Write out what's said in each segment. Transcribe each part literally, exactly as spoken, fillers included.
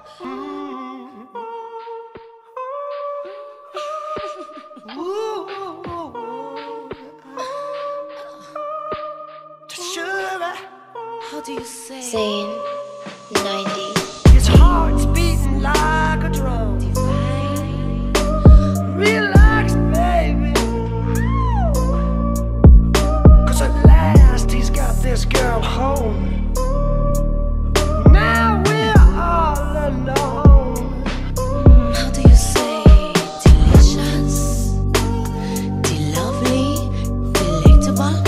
How do you say? Zane ninety. His heart's beating like a drum. Relax, baby. Cause at last he's got this girl home. Now we're all alone. How do you say? Delicious, de-lovely, delectable.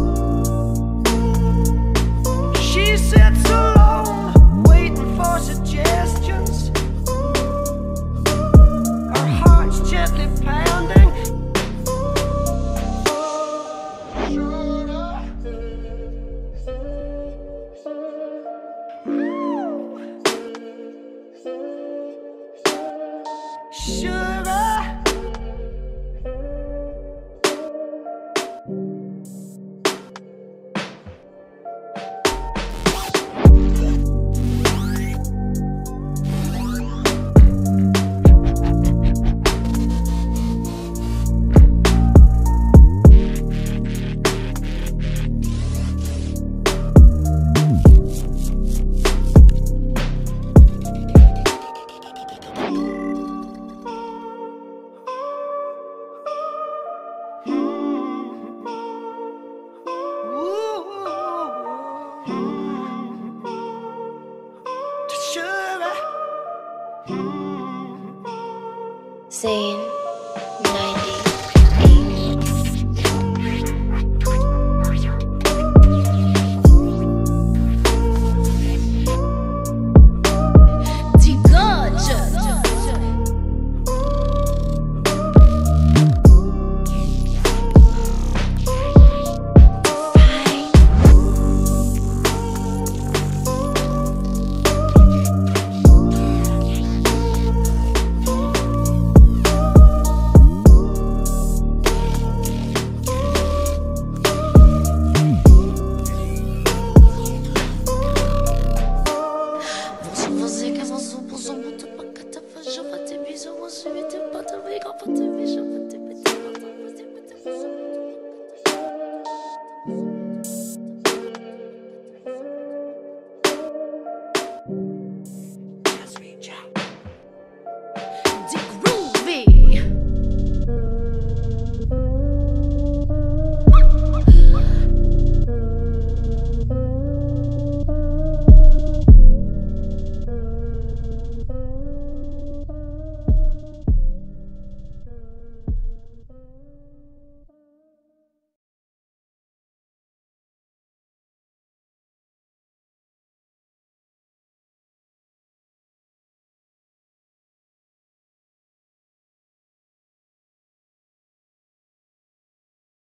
She sits alone, waiting for suggestions. Her heart's gently pounding. Sugar. Zane